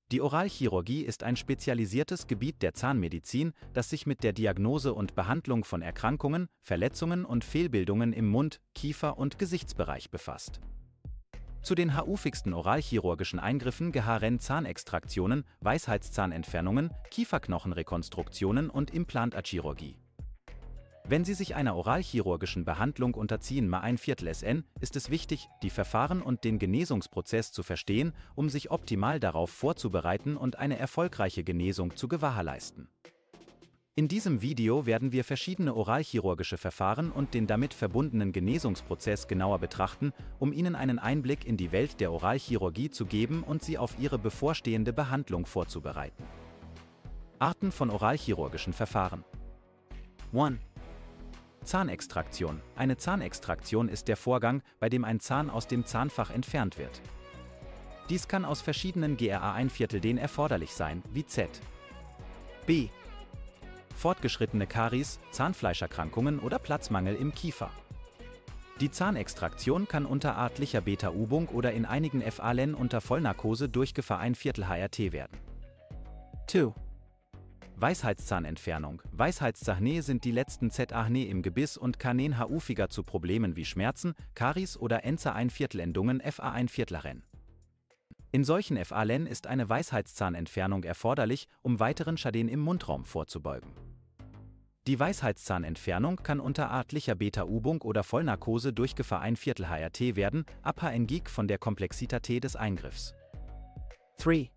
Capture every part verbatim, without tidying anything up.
Die Oralchirurgie ist ein spezialisiertes Gebiet der Zahnmedizin, das sich mit der Diagnose und Behandlung von Erkrankungen, Verletzungen und Fehlbildungen im Mund-, Kiefer- und Gesichtsbereich befasst. Zu den häufigsten oralchirurgischen Eingriffen gehören Zahnextraktionen, Weisheitszahnentfernungen, Kieferknochenrekonstruktionen und Implantatchirurgie. Wenn Sie sich einer oralchirurgischen Behandlung unterziehen, mal ein Viertel S N, ist es wichtig, die Verfahren und den Genesungsprozess zu verstehen, um sich optimal darauf vorzubereiten und eine erfolgreiche Genesung zu gewährleisten. In diesem Video werden wir verschiedene oralchirurgische Verfahren und den damit verbundenen Genesungsprozess genauer betrachten, um Ihnen einen Einblick in die Welt der Oralchirurgie zu geben und Sie auf Ihre bevorstehende Behandlung vorzubereiten. Arten von oralchirurgischen Verfahren. eins. Zahnextraktion. Eine Zahnextraktion ist der Vorgang, bei dem ein Zahn aus dem Zahnfach entfernt wird. Dies kann aus verschiedenen G R A ein Viertel den erforderlich sein, wie Z. B. Fortgeschrittene Karies, Zahnfleischerkrankungen oder Platzmangel im Kiefer. Die Zahnextraktion kann unter artlicher Beta-Übung oder in einigen Fällen unter Vollnarkose durchgeführt ein Viertel H R T werden. zwei. Weisheitszahnentfernung. Weisheitszähne sind die letzten Zähne im Gebiss und können häufiger zu Problemen wie Schmerzen, Karies oder Enze ein Viertel Endungen F A ein Viertleren. In solchen Fällen ist eine Weisheitszahnentfernung erforderlich, um weiteren Schaden im Mundraum vorzubeugen. Die Weisheitszahnentfernung kann unter artlicher Beta-Übung oder Vollnarkose durchgeführt ein Viertel H R T werden, abhängig von der Komplexität des Eingriffs. drei.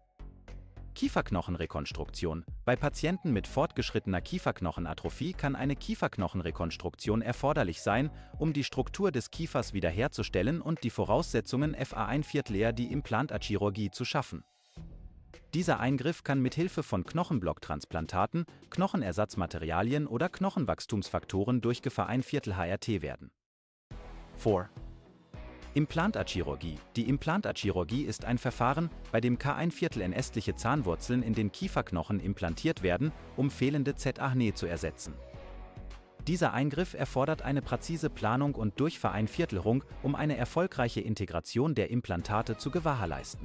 Kieferknochenrekonstruktion. Bei Patienten mit fortgeschrittener Kieferknochenatrophie kann eine Kieferknochenrekonstruktion erforderlich sein, um die Struktur des Kiefers wiederherzustellen und die Voraussetzungen F A ein Viertel die Implantatchirurgie zu schaffen. Dieser Eingriff kann mit Hilfe von Knochenblocktransplantaten, Knochenersatzmaterialien oder Knochenwachstumsfaktoren durchgeführt ein Viertel H R T werden. vier. Implantatchirurgie. Die Implantatchirurgie ist ein Verfahren, bei dem K ein Viertel ästliche Zahnwurzeln in den Kieferknochen implantiert werden, um fehlende Zähne zu ersetzen. Dieser Eingriff erfordert eine präzise Planung und Durchvereinviertelung, um eine erfolgreiche Integration der Implantate zu gewährleisten.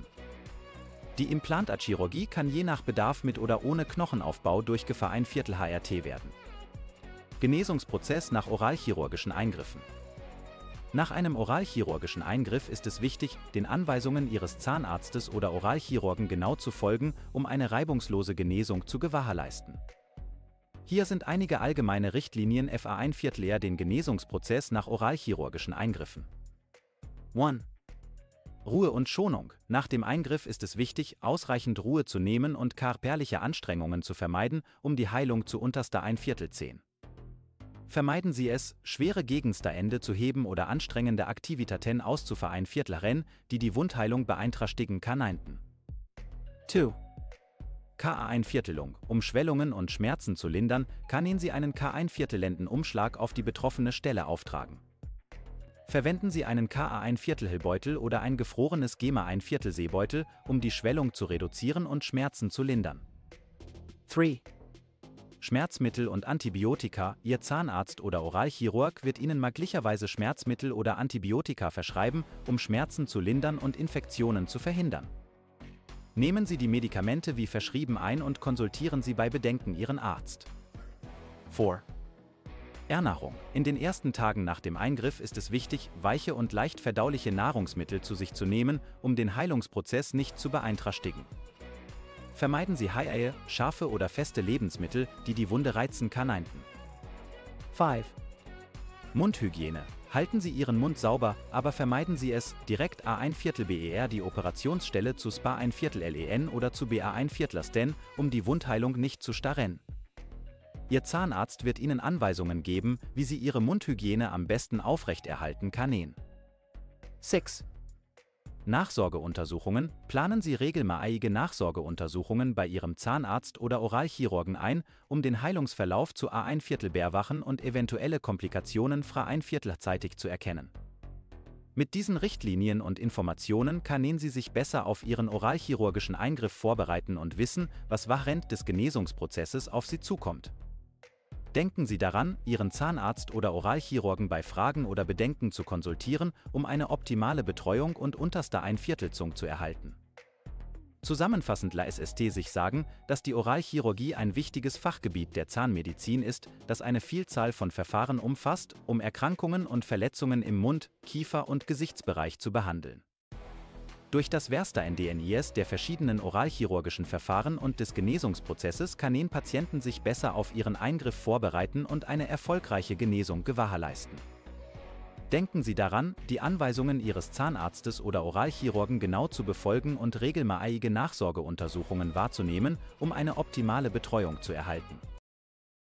Die Implantatchirurgie kann je nach Bedarf mit oder ohne Knochenaufbau durchgeführt ein Viertel H R T werden. Genesungsprozess nach oralchirurgischen Eingriffen. Nach einem oralchirurgischen Eingriff ist es wichtig, den Anweisungen Ihres Zahnarztes oder Oralchirurgen genau zu folgen, um eine reibungslose Genesung zu gewährleisten. Hier sind einige allgemeine Richtlinien F A ein Viertel den Genesungsprozess nach oralchirurgischen Eingriffen. eins. Ruhe und Schonung. Nach dem Eingriff ist es wichtig, ausreichend Ruhe zu nehmen und körperliche Anstrengungen zu vermeiden, um die Heilung zu unterster ein Viertel zehn. Vermeiden Sie es, schwere Gegenstände zu heben oder anstrengende Aktivitäten auszuführen ein Viertleren, die die Wundheilung beeinträchtigen könnten. zwei. K A ein Viertelung. Um Schwellungen und Schmerzen zu lindern, können Sie einen K ein Viertelenden Umschlag auf die betroffene Stelle auftragen. Verwenden Sie einen K A ein Viertelbeutel oder ein gefrorenes G M A ein Viertel Seebeutel, um die Schwellung zu reduzieren und Schmerzen zu lindern. drei. Schmerzmittel und Antibiotika. Ihr Zahnarzt oder Oralchirurg wird Ihnen möglicherweise Schmerzmittel oder Antibiotika verschreiben, um Schmerzen zu lindern und Infektionen zu verhindern. Nehmen Sie die Medikamente wie verschrieben ein und konsultieren Sie bei Bedenken Ihren Arzt. vier. Ernährung. In den ersten Tagen nach dem Eingriff ist es wichtig, weiche und leicht verdauliche Nahrungsmittel zu sich zu nehmen, um den Heilungsprozess nicht zu beeinträchtigen. Vermeiden Sie heiße, scharfe oder feste Lebensmittel, die die Wunde reizen könnten. fünf. Mundhygiene. Halten Sie Ihren Mund sauber, aber vermeiden Sie es, direkt A ein Viertel B E R die Operationsstelle zu Spa ein Viertel L E N oder zu B A ein Viertel Sten, um die Wundheilung nicht zu starren. Ihr Zahnarzt wird Ihnen Anweisungen geben, wie Sie Ihre Mundhygiene am besten aufrechterhalten können. sechs. Nachsorgeuntersuchungen. Planen Sie regelmäßige Nachsorgeuntersuchungen bei Ihrem Zahnarzt oder Oralchirurgen ein, um den Heilungsverlauf zu A ein Viertel beobachten und eventuelle Komplikationen fra ein Viertel zeitig zu erkennen. Mit diesen Richtlinien und Informationen können Sie sich besser auf Ihren oralchirurgischen Eingriff vorbereiten und wissen, was während des Genesungsprozesses auf Sie zukommt. Denken Sie daran, Ihren Zahnarzt oder Oralchirurgen bei Fragen oder Bedenken zu konsultieren, um eine optimale Betreuung und unterste Einviertelzung zu erhalten. Zusammenfassend lässt S T sich sagen, dass die Oralchirurgie ein wichtiges Fachgebiet der Zahnmedizin ist, das eine Vielzahl von Verfahren umfasst, um Erkrankungen und Verletzungen im Mund-, Kiefer- und Gesichtsbereich zu behandeln. Durch das Versta-N D N I S der verschiedenen oralchirurgischen Verfahren und des Genesungsprozesses können Patienten sich besser auf ihren Eingriff vorbereiten und eine erfolgreiche Genesung gewährleisten. Denken Sie daran, die Anweisungen Ihres Zahnarztes oder Oralchirurgen genau zu befolgen und regelmäßige Nachsorgeuntersuchungen wahrzunehmen, um eine optimale Betreuung zu erhalten.